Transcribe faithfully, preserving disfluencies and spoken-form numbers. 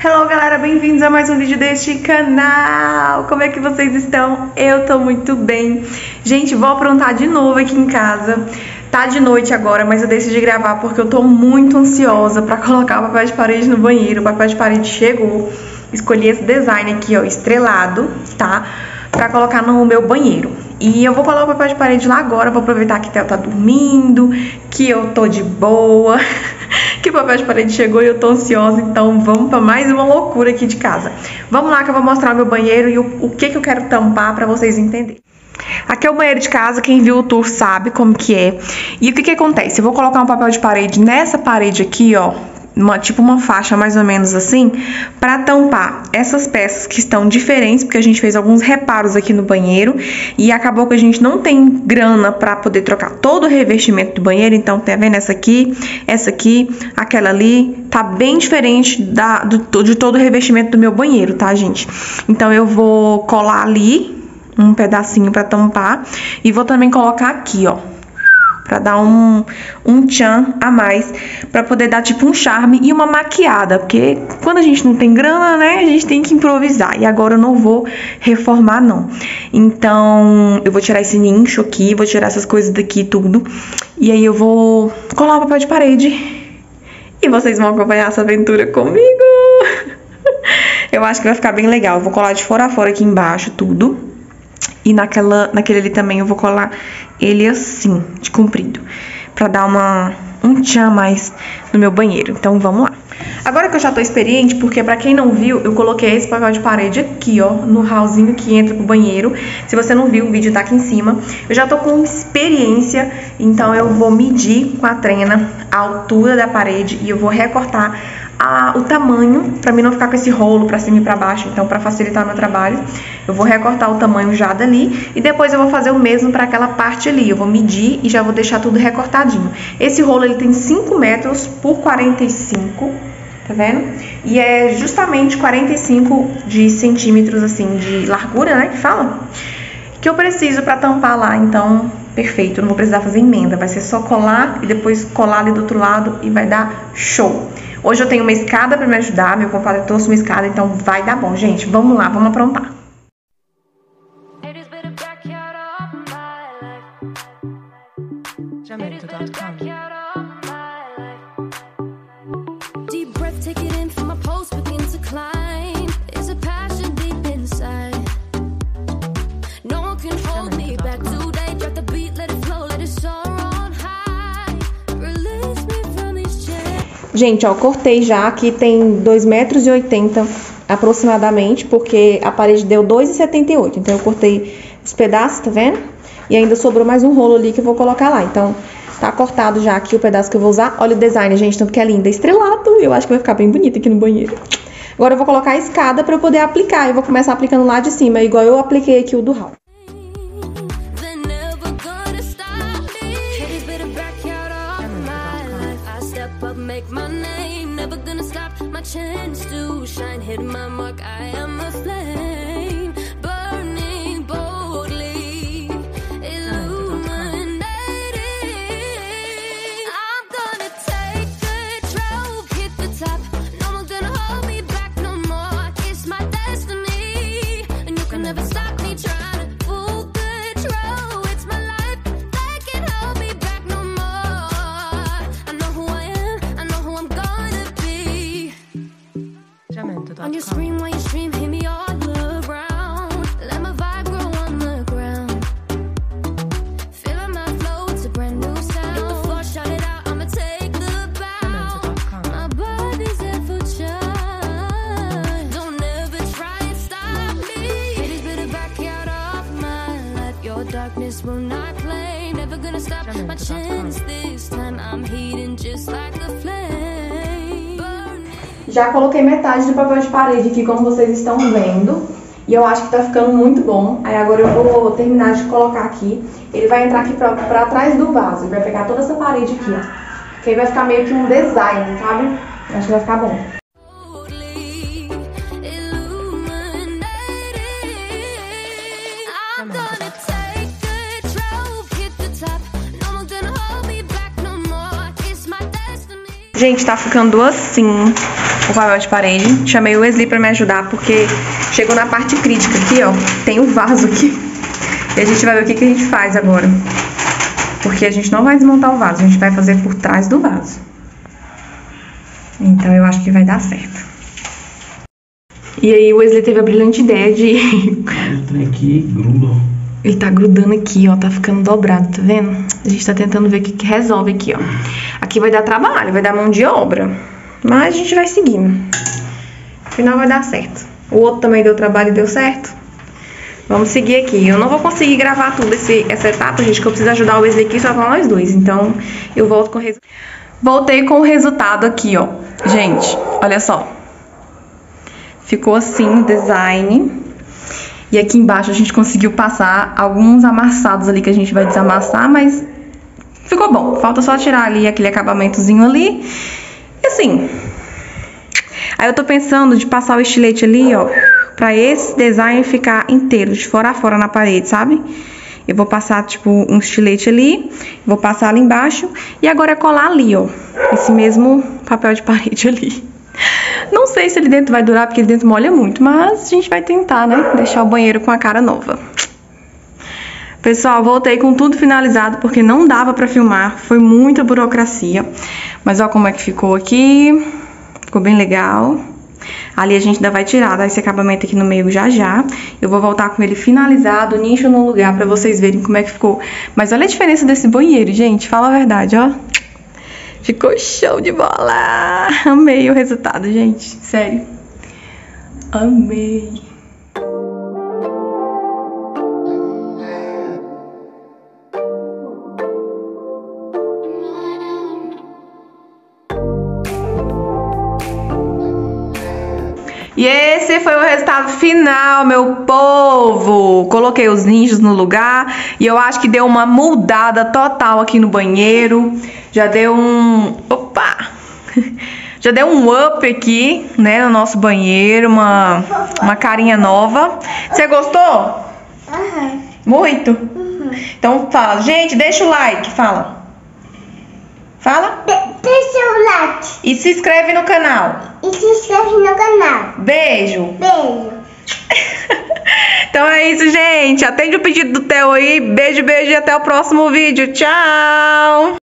Hello galera, bem-vindos a mais um vídeo deste canal. Como é que vocês estão? Eu tô muito bem. Gente, vou aprontar de novo aqui em casa. Tá de noite agora, mas eu decidi gravar porque eu tô muito ansiosa pra colocar o papel de parede no banheiro. O papel de parede chegou. Escolhi esse design aqui, ó, estrelado, tá? Pra colocar no meu banheiro. E eu vou colocar o papel de parede lá agora. Vou aproveitar que o Theo tá dormindo, que eu tô de boa, que o papel de parede chegou e eu tô ansiosa. Então vamos pra mais uma loucura aqui de casa. Vamos lá que eu vou mostrar o meu banheiro e o, o que que eu quero tampar pra vocês entenderem. Aqui é o banheiro de casa, quem viu o tour sabe como que é. E o que que acontece? Eu vou colocar um papel de parede nessa parede aqui, ó. Uma, tipo uma faixa mais ou menos assim, pra tampar essas peças que estão diferentes, porque a gente fez alguns reparos aqui no banheiro e acabou que a gente não tem grana pra poder trocar todo o revestimento do banheiro. Então, tá vendo essa aqui, essa aqui, aquela ali, tá bem diferente da, do, de todo o revestimento do meu banheiro, tá, gente? Então, eu vou colar ali um pedacinho pra tampar e vou também colocar aqui, ó, pra dar um, um tchan a mais, pra poder dar tipo um charme e uma maquiada, porque quando a gente não tem grana, né, a gente tem que improvisar, e agora eu não vou reformar não. Então eu vou tirar esse nicho aqui, vou tirar essas coisas daqui tudo, e aí eu vou colar o papel de parede, e vocês vão acompanhar essa aventura comigo. Eu acho que vai ficar bem legal. Eu vou colar de fora a fora aqui embaixo tudo. E naquela, naquele ali também eu vou colar ele assim, de comprido, pra dar uma, um tchan a mais no meu banheiro. Então vamos lá. Agora que eu já tô experiente, porque pra quem não viu, eu coloquei esse papel de parede aqui, ó, no hallzinho que entra pro banheiro. Se você não viu, o vídeo tá aqui em cima. Eu já tô com experiência, então eu vou medir com a trena a altura da parede e eu vou recortar A, o tamanho, pra mim não ficar com esse rolo pra cima e pra baixo. Então, pra facilitar o meu trabalho, eu vou recortar o tamanho já dali e depois eu vou fazer o mesmo pra aquela parte ali. Eu vou medir e já vou deixar tudo recortadinho. Esse rolo, ele tem cinco metros por quarenta e cinco, tá vendo? E é justamente quarenta e cinco de centímetros, assim, de largura, né, que fala? Que eu preciso pra tampar lá, então, perfeito. Não vou precisar fazer emenda, vai ser só colar e depois colar ali do outro lado e vai dar show. Hoje eu tenho uma escada pra me ajudar, meu compadre trouxe uma escada, então vai dar bom, gente. Vamos lá, vamos aprontar. Jamento ponto com. Gente, ó, cortei já, aqui tem dois metros e oitenta aproximadamente, porque a parede deu dois e setenta e oito, então eu cortei os pedaços, tá vendo? E ainda sobrou mais um rolo ali que eu vou colocar lá, então tá cortado já aqui o pedaço que eu vou usar. Olha o design, gente, tanto que é lindo, é estrelado, eu acho que vai ficar bem bonito aqui no banheiro. Agora eu vou colocar a escada pra eu poder aplicar, eu vou começar aplicando lá de cima, igual eu apliquei aqui o do hall. Make my name, never gonna stop my chance to shine, hit my mark, I am a flame, burning boldly, illuminating. I'm gonna take control, hit the top, no one's gonna hold me back no more, it's my destiny, and you can never stop me trying to full control, it's my life, they can't hold me back no more, I know who I am. On your screen while you stream, hit me all around. Let my vibe grow on the ground. Feeling my flow, it's a brand new sound. Hit the floor, shout it out, I'ma take the bow. My body's ever charged. Don't ever try and stop me. Haters better back out of my life. Your darkness will not play. Never gonna stop my chance this time. I'm heating just like a flame. Já coloquei metade do papel de parede aqui, como vocês estão vendo. E eu acho que tá ficando muito bom. Aí agora eu vou terminar de colocar aqui. Ele vai entrar aqui pra, pra trás do vaso. Ele vai pegar toda essa parede aqui, ó. Que aí vai ficar meio que um design, sabe? Eu acho que vai ficar bom. Gente, tá ficando assim. o papel de parede. Chamei o Wesley pra me ajudar, porque chegou na parte crítica aqui, ó. Tem um vaso aqui. E a gente vai ver o que, que a gente faz agora. Porque a gente não vai desmontar o vaso, a gente vai fazer por trás do vaso. Então eu acho que vai dar certo. E aí o Wesley teve a brilhante ideia de... Tem aqui, gruda. Ele tá grudando aqui, ó, tá ficando dobrado, tá vendo? A gente tá tentando ver o que, que resolve aqui, ó. Aqui vai dar trabalho, vai dar mão de obra. Mas a gente vai seguindo. Afinal vai dar certo. O outro também deu trabalho e deu certo. Vamos seguir aqui. Eu não vou conseguir gravar tudo esse, essa etapa, gente, que eu preciso ajudar o Wesley aqui, só pra nós dois. Então, eu volto com o resultado. Voltei com o resultado aqui, ó. Gente, olha só. Ficou assim o design. E aqui embaixo a gente conseguiu passar alguns amassados ali que a gente vai desamassar, mas ficou bom. Falta só tirar ali aquele acabamentozinho ali. E assim... Aí eu tô pensando de passar o estilete ali, ó, pra esse design ficar inteiro, de fora a fora na parede, sabe? Eu vou passar, tipo, um estilete ali, vou passar ali embaixo e agora é colar ali, ó, esse mesmo papel de parede ali. Não sei se ali dentro vai durar, porque ali dentro molha muito, mas a gente vai tentar, né, deixar o banheiro com a cara nova. Pessoal, voltei com tudo finalizado, porque não dava pra filmar, foi muita burocracia. Mas ó como é que ficou aqui... Ficou bem legal. Ali a gente ainda vai tirar tá? esse acabamento aqui no meio já já. Eu vou voltar com ele finalizado, nicho no lugar, pra vocês verem como é que ficou. Mas olha a diferença desse banheiro, gente. Fala a verdade, ó. Ficou show de bola. Amei o resultado, gente. Sério. Amei. E esse foi o resultado final, meu povo. Coloquei os nichos no lugar e eu acho que deu uma mudada total aqui no banheiro. Já deu um... Opa! Já deu um up aqui, né, no nosso banheiro, uma, uma carinha nova. Você gostou? Uhum. Muito? Uhum. Então fala, gente, deixa o like, fala. Fala? De deixa o like. E se inscreve no canal. E se inscreve no canal. Beijo. Beijo. Então é isso, gente. Atende o pedido do Theo aí. Beijo, beijo e até o próximo vídeo. Tchau!